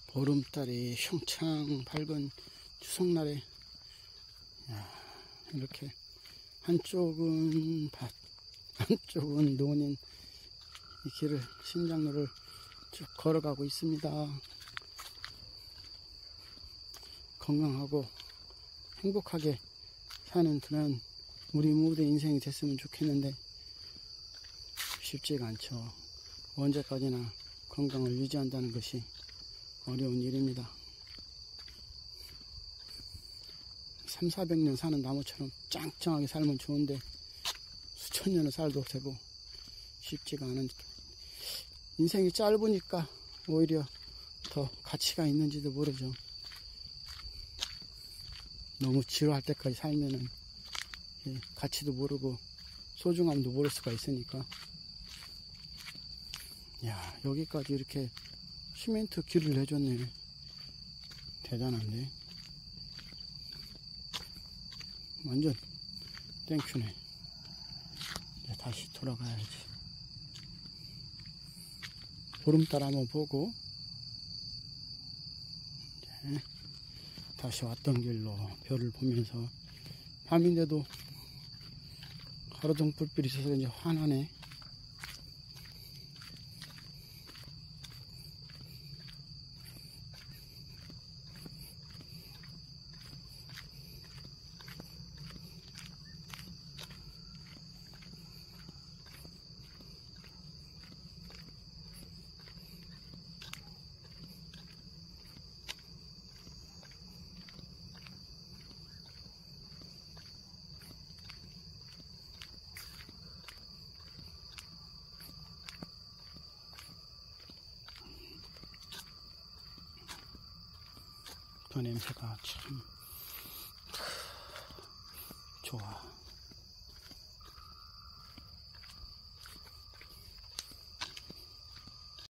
보름달이 흉창 밝은 추석날에 이렇게 한쪽은 밭, 한쪽은 논인 이 길을 신장로를 쭉 걸어가고 있습니다. 건강하고 행복하게 사는 그런 우리 모두의 인생이 됐으면 좋겠는데 쉽지가 않죠. 언제까지나 건강을 유지한다는 것이 어려운 일입니다. 300~400년 사는 나무처럼 짱짱하게 살면 좋은데 수천 년을 살도 되고 쉽지가 않으니까 인생이 짧으니까 오히려 더 가치가 있는지도 모르죠. 너무 지루할 때까지 살면은 가치도 모르고 소중함도 모를 수가 있으니까. 야, 여기까지 이렇게 시멘트 길을 내줬네. 대단한데. 완전 땡큐네. 이제 다시 돌아가야지. 보름달 한번 보고 이제 다시 왔던 길로 별을 보면서, 밤인데도 가로등 불빛이 있어서 이제 환하네. 그 냄새가 참 좋아.